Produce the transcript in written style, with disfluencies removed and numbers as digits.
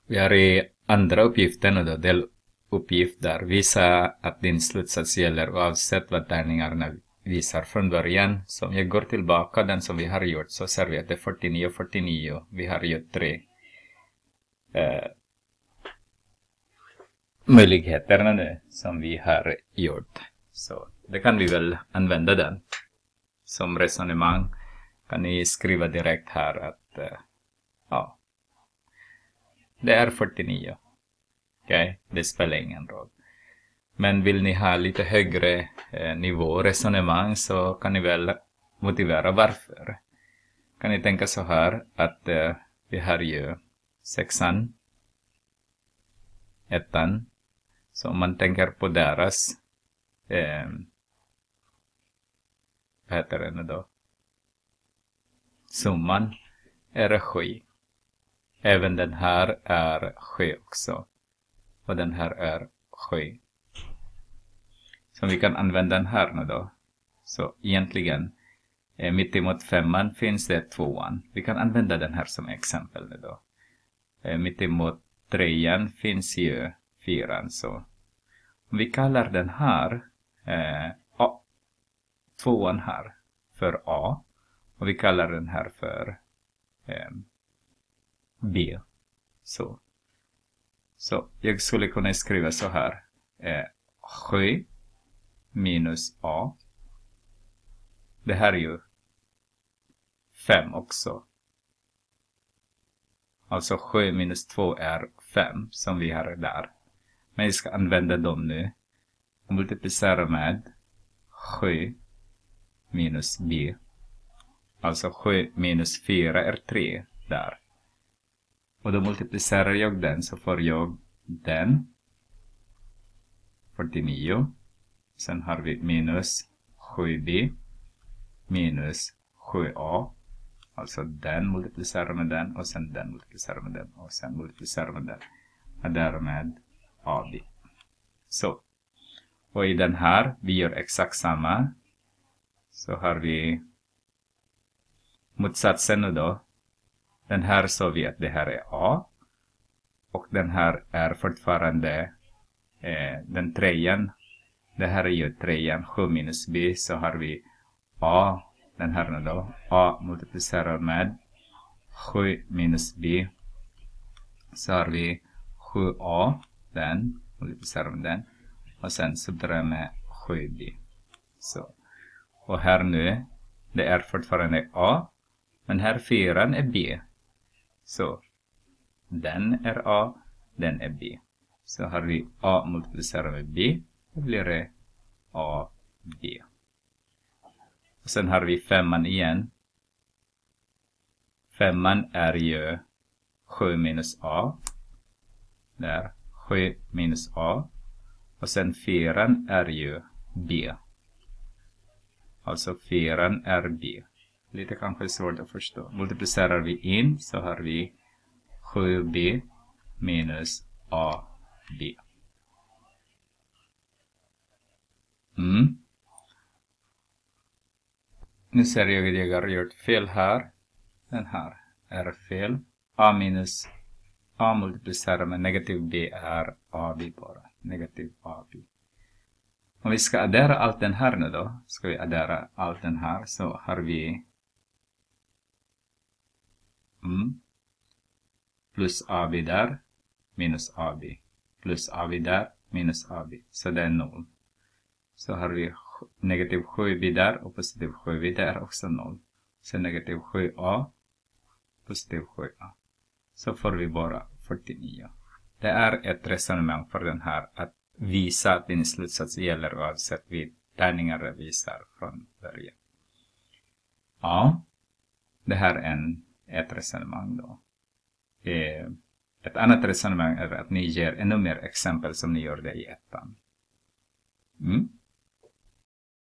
Vi har i andra uppgiften och då deluppgift där. Visa att din slutsats gäller oavsett vad tärningarna visar från början. Så om jag går tillbaka den som vi har gjort så ser vi att det är 49 och 49. Vi har gjort tre möjligheterna nu som vi har gjort. Så det kan vi väl använda den som resonemang. Kan ni skriva direkt här att ja, det är 49. Okej, det spelar ingen roll. Men vill ni ha lite högre nivå resonemang så kan ni väl motivera varför. Kan ni tänka så här att vi har ju 6an, 1an. Så om man tänker på deras vad heter det nu då? Summan är 7. Även den här är 7 också. Och den här är 7. Så vi kan använda den här nu då. Så egentligen mitt emot 5an finns det 2an. Vi kan använda den här som exempel nu då. Mitt emot 3an finns ju 4an. Så om vi kallar den här 2an här för A. Och vi kallar den här för B. Så jag skulle kunna skriva så här. 7 minus A. Det här är ju 5 också. Alltså 7 minus 2 är 5 som vi har där. Men jag ska använda dem nu. Multiplicera med 7 minus B. Alltså 7 minus 4 är 3 där. Och då multiplicerar jag den så får jag den. 49. Sen har vi minus 7b minus 7a. Alltså den multiplicerar med den och sen den multiplicerar med den och sen multiplicerar med den. Och därmed ab. Så. Och i den här, vi gör exakt samma. Så har vi motsatsen nu då. Den här så vi att det här är A. Och den här är fortfarande den trean. Det här är ju trean, 7 minus B. Så har vi A, den här nu då. A multiplicerar med 7 minus B. Så har vi 7A, den multiplicerar med den. Och sen subtraherar med 7B. Så. Och här nu, det är fortfarande A. Men här 4 är B. Så den är A, den är B. Så har vi A multiplicerat med B. Då blir det A, B. Och sen har vi 5an igen. 5an är ju 7 minus A. Där, 7 minus A. Och sen 4an är ju B. Alltså 4an är B. Lite kanske svårt att förstå. Multiplicerar vi in så har vi 7b minus ab. Nu ser jag att jag har gjort fel här. Den här är fel. A minus A multiplicerar med negativ b är ab bara. Negativ ab. Om vi ska addera allt den här nu då. Ska vi addera allt den här så har vi plus AB där, minus AB. Plus AB där, minus AB. Så det är 0. Så har vi negativ 7B där och positiv 7B där också 0. Så negativ 7A, positiv 7A. Så får vi bara 49. Det är ett resonemang för den här att visa att din slutsats gäller oavsett vid tärningar visar från början. Ja, det här är ett resonemang då. Ett annat resonemang är att ni ger ännu mer exempel som ni gjorde i ettan.